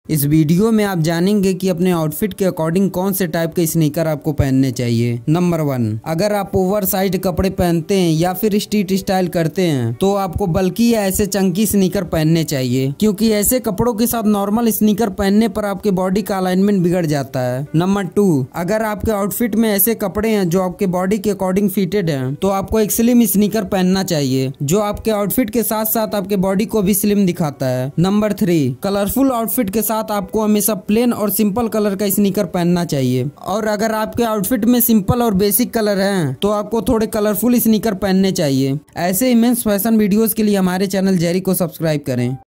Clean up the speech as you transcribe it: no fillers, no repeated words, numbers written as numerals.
इस वीडियो में आप जानेंगे कि अपने आउटफिट के अकॉर्डिंग कौन से टाइप के स्नीकर आपको पहनने चाहिए। नंबर 1, अगर आप ओवर साइज कपड़े पहनते हैं या फिर स्ट्रीट स्टाइल करते हैं तो आपको बल्कि या ऐसे चंकी स्नीकर पहनने चाहिए, क्योंकि ऐसे कपड़ों के साथ नॉर्मल स्नीकर पहनने पर आपके बॉडी का अलाइनमेंट बिगड़ जाता है। नंबर 2, अगर आपके आउटफिट में ऐसे कपड़े हैं जो आपके बॉडी के अकॉर्डिंग फिटेड हैं तो आपको एक स्लिम स्नीकर पहनना चाहिए, जो आपके आउटफिट के साथ साथ आपके बॉडी को भी स्लिम दिखाता है। नंबर 3, कलरफुल आउटफिट के साथ आपको हमेशा प्लेन और सिंपल कलर का स्नीकर पहनना चाहिए, और अगर आपके आउटफिट में सिंपल और बेसिक कलर हैं तो आपको थोड़े कलरफुल स्नीकर पहनने चाहिए। ऐसे इमेंस फैशन वीडियोस के लिए हमारे चैनल जेरी को सब्सक्राइब करें।